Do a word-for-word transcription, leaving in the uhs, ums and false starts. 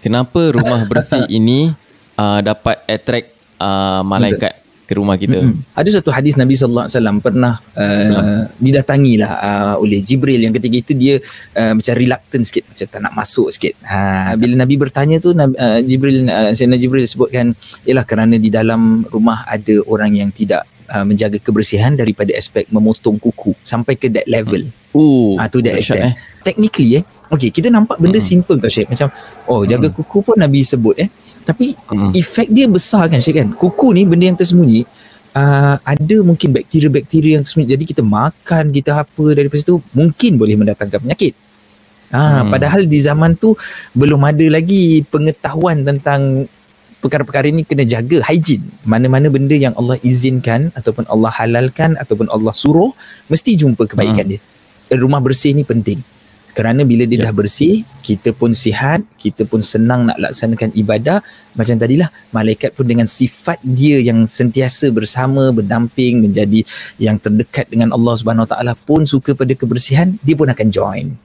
kenapa rumah bersih ini uh, dapat attract uh, malaikat ke rumah kita. Mm-hmm. Ada satu hadis Nabi sallallahu alaihi wasallam pernah uh, didatangilah uh, oleh Jibril. Yang ketika itu dia uh, macam reluctant sikit, macam tak nak masuk sikit. Ha, bila Nabi bertanya tu, Nabi, uh, Jibril, uh, Sayyidina Jibril sebutkan, ialah kerana di dalam rumah ada orang yang tidak uh, menjaga kebersihan daripada aspek memotong kuku sampai ke that level. Oh, uh, to that extent. eh. Technically eh, okay, kita nampak benda hmm. simple tau Syed. Macam, oh jaga hmm. kuku pun Nabi sebut eh. Tapi hmm. efek dia besar kan Syed kan. Kuku ni benda yang tersembunyi. Uh, ada mungkin bakteria-bakteria yang tersembunyi. Jadi kita makan, kita apa daripada situ, mungkin boleh mendatangkan penyakit. Ha, hmm. Padahal di zaman tu belum ada lagi pengetahuan tentang perkara-perkara ini. Kena jaga hygiene. Mana-mana benda yang Allah izinkan ataupun Allah halalkan ataupun Allah suruh, mesti jumpa kebaikan hmm. dia. Rumah bersih ni penting. Kerana bila dia yeah. dah bersih, kita pun sihat, kita pun senang nak laksanakan ibadah. Macam tadilah, malaikat pun dengan sifat dia yang sentiasa bersama, berdamping, menjadi yang terdekat dengan Allah Subhanahu Wa Taala pun suka pada kebersihan, dia pun akan join.